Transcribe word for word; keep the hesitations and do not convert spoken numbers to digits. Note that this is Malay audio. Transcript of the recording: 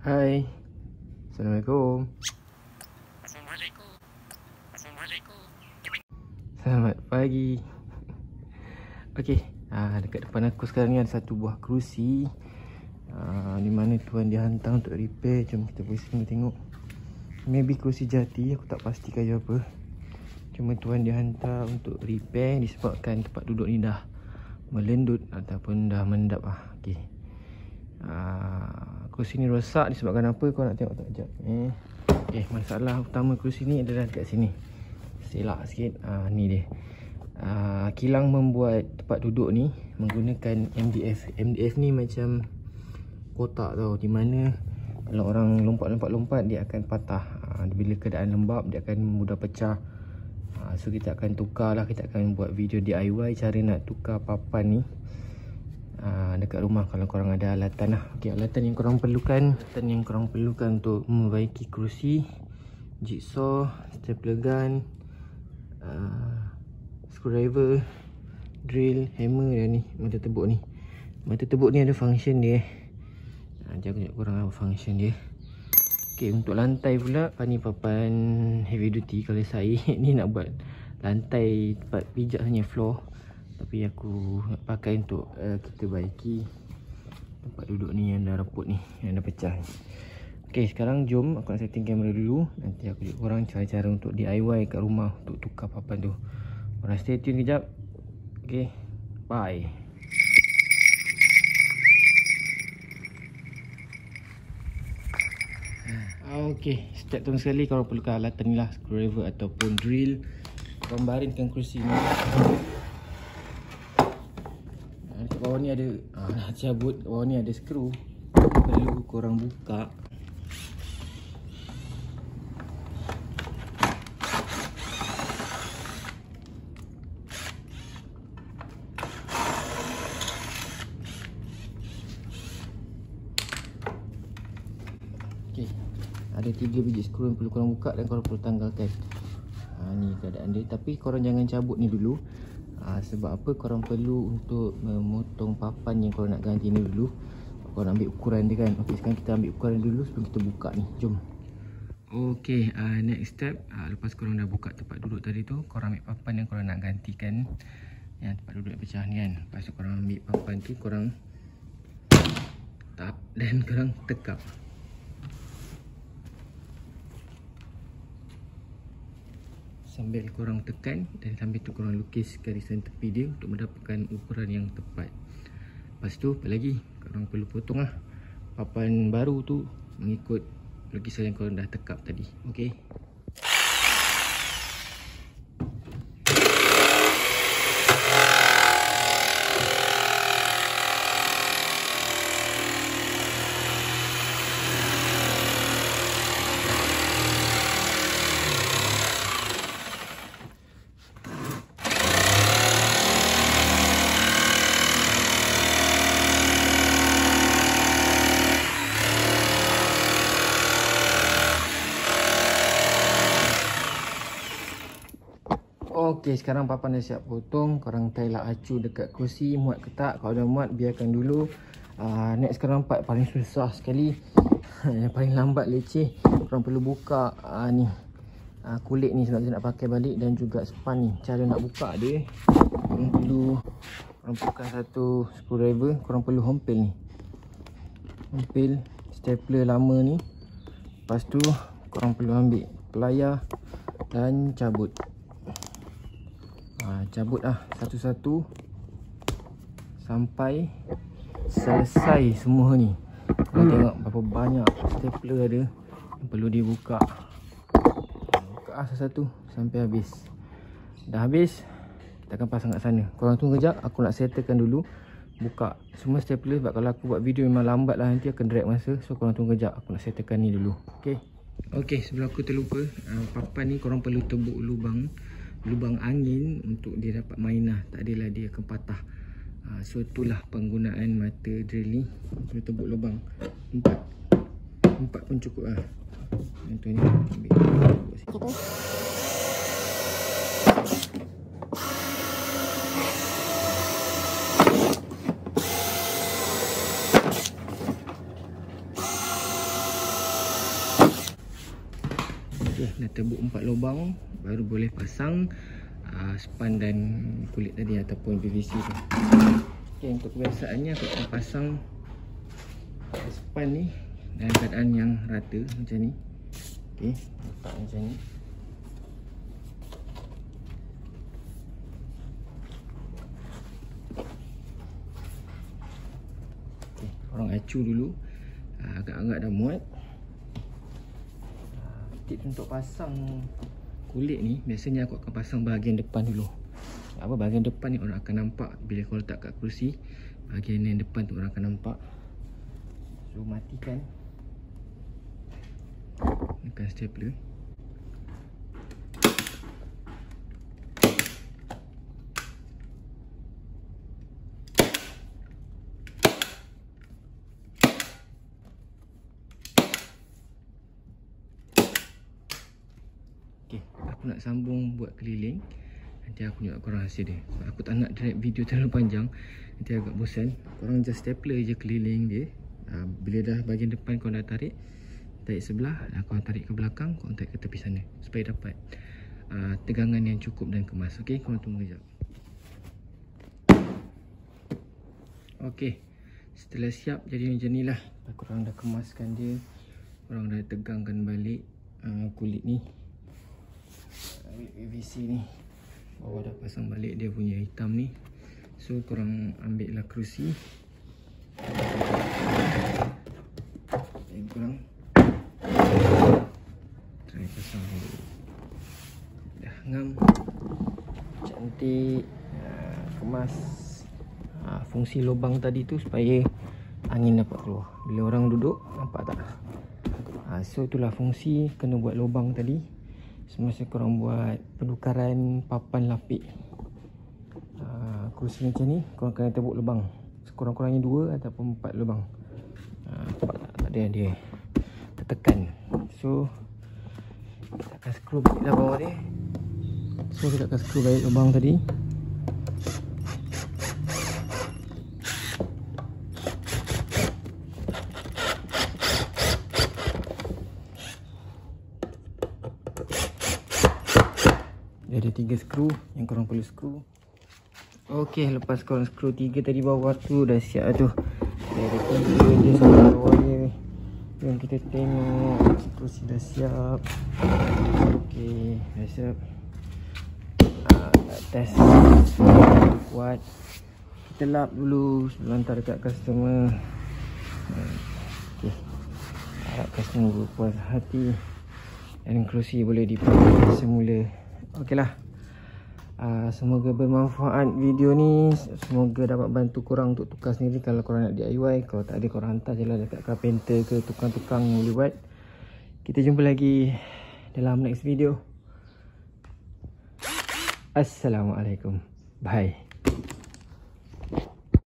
Hai. Assalamualaikum. Assalamualaikum. Assalamualaikum. Selamat pagi. Okey, ah, dekat depan aku sekarang ni ada satu buah kerusi ah, di mana tuan dia hantar untuk repair. Jom kita pergi sini tengok. Maybe kerusi jati, aku tak pasti kaya apa. Cuma tuan dia hantar untuk repair disebabkan tempat duduk ni dah melendut ataupun dah mendap lah. Okey. Ah, kerusi ni rosak disebabkan apa? Kau nak tengok tak kejap? Eh. Okay, masalah utama kerusi ni adalah dekat sini. Selak sikit. Ah, ni dia. Ah, kilang membuat tempat duduk ni menggunakan M D F. M D F ni macam kotak tau, di mana kalau orang lompat-lompat-lompat dia akan patah. Ah, bila keadaan lembab dia akan mudah pecah. Ah, so kita akan tukar lah, kita akan buat video D I Y cara nak tukar papan ni ah, dekat rumah kalau korang ada alatan lah. Okay, alatan yang korang perlukan, alatan yang korang perlukan untuk memperbaiki kerusi: jigsaw, stapler gun, uh, screwdriver, drill, hammer dan ni mata tebuk ni. Mata tebuk ni ada function dia. Jangan tunjuk korang apa function dia. Okay, untuk lantai pula, papan ni papan heavy duty. Kalau saya ni nak buat lantai tempat pijak hanya floor, tapi aku nak pakai untuk uh, kita baiki tempat duduk ni yang dah reput ni, yang dah pecah ni. Okay, sekarang jom aku nak setting kamera dulu. Nanti aku tunjuk korang cara-cara untuk D I Y kat rumah untuk tukar papan tu. Korang stay tune kejap. Okay, bye. Okay, step pertama sekali korang perlukan alatan ni lah, screwdriver ataupun drill. Korang baringkan kerusi ni. Dekat bawah ni ada ah, cabut, kat bawah ni ada skru. Perlu korang buka. Okay, ada tiga biji skru yang perlu korang buka dan korang perlu tanggalkan. Ha, ni keadaan dia. Tapi korang jangan cabut ni dulu. Ha, sebab apa? Korang perlu untuk memotong papan yang korang nak ganti ni dulu. Korang ambil ukuran dia kan. Okey, sekarang kita ambil ukuran dulu sebelum kita buka ni. Jom. Okey, uh, next step, uh, lepas korang dah buka tempat duduk tadi tu, korang ambil papan yang korang nak gantikan, yang tempat duduk yang pecah ni kan. Lepas tu korang ambil papan tu, korang tap dan korang tekap. Sambil korang tekan dan sambil tu korang lukis garisan tepi dia untuk mendapatkan ukuran yang tepat. Lepas tu apa lagi? Korang perlu potong lah papan baru tu mengikut lukisan yang korang dah tekap tadi. Okey. Okey, sekarang papan dah siap potong. Korang try-lah acu dekat kerusi, muat ke tak. Kalau dah muat, biarkan dulu. uh, Next sekarang part paling susah sekali. Yang paling lambat leceh. Korang perlu buka uh, ni uh, kulit ni sebab kita nak pakai balik, dan juga span ni. Cara nak buka dia, korang perlu korang buka satu screwdriver. Korang perlu hempel ni, hempel stapler lama ni. Lepas tu korang perlu ambil pelayar dan cabut. Ha, cabut lah satu-satu sampai selesai semua ni. Korang tengok berapa banyak stapler ada yang perlu dibuka. Buka lah satu-satu sampai habis. Dah habis, kita akan pasang kat sana. Korang tunggu kejap, aku nak settlekan dulu buka semua stapler. Sebab kalau aku buat video memang lambat lah, nanti akan drag masa. So korang tunggu kejap, aku nak settlekan ni dulu. Okay. Okay, sebelum aku terlupa, uh, papan ni korang perlu tebuk lubang lubang angin untuk dia dapat main lah. Tak adalah dia akan patah. uh, So itulah penggunaan mata drill ni. Perlu tebuk lubang Empat Empat pun cukup lah. Yang tu ni ambil tebuk situ. tebuk empat lubang baru boleh pasang uh, span dan kulit tadi ataupun P V C tu. Okay, untuk kebiasaannya aku akan pasang span ni dalam keadaan yang rata macam ni. Okay, letak macam ni. Okay, korang acu dulu. uh, Agak-agak dah muat. uh, Tips untuk pasang kulit ni, biasanya aku akan pasang bahagian depan dulu. Apa bahagian depan ni orang akan nampak bila kau letak kat kerusi. Bahagian yang depan tu orang akan nampak. So matikan. Tekan stapler. Okay, aku nak sambung buat keliling. Nanti aku tunjuk korang hasil dia. So, aku tak nak direct video terlalu panjang, nanti agak bosan. Korang just stapler je keliling dia. uh, Bila dah bahagian depan kau dah tarik, tarik sebelah, dan kau tarik ke belakang, kau tarik ke tepi sana, supaya dapat uh, tegangan yang cukup dan kemas. Ok, korang tunggu sekejap. Ok, setelah siap jadi macam ni lah. Korang dah kemaskan dia, korang dah tegangkan balik uh, kulit ni, kulit P V C ni. Bawah dah pasang balik dia punya hitam ni. So korang ambil lah kerusi, dan korang try pasang dulu. Dah ngam, cantik. uh, Kemas uh, fungsi lubang tadi tu supaya angin dapat keluar bila orang duduk, nampak tak? uh, So itulah fungsi kena buat lubang tadi. Semasa korang buat penukaran papan lapik uh, kerusi macam ni, korang kena tebuk lubang sekurang-kurangnya dua ataupun empat lubang. uh, Nampak tak? Tak ada dia tertekan. So kita akan screw balik lah bawah dia. So kita akan screw balik lubang tadi. Dia ada tiga skru yang korang perlu skru. Ok, lepas korang skru tiga tadi bawah tu dah siap tu. Dia ada tiga je sampai bawah dia. Jom kita tengok kerusi dah siap. Ok, dah siap. uh, Test kuat. Kita lap dulu sebelum hantar dekat customer. uh, Ok, harap customer berpuas hati dan kerusi boleh dipakai semula. Ok lah, uh, semoga bermanfaat video ni. Semoga dapat bantu korang untuk tukar sendiri kalau korang nak D I Y. Kalau tak ada, korang hantar je lah dekat carpenter ke tukang-tukang yang boleh buat. Kita jumpa lagi dalam next video. Assalamualaikum. Bye.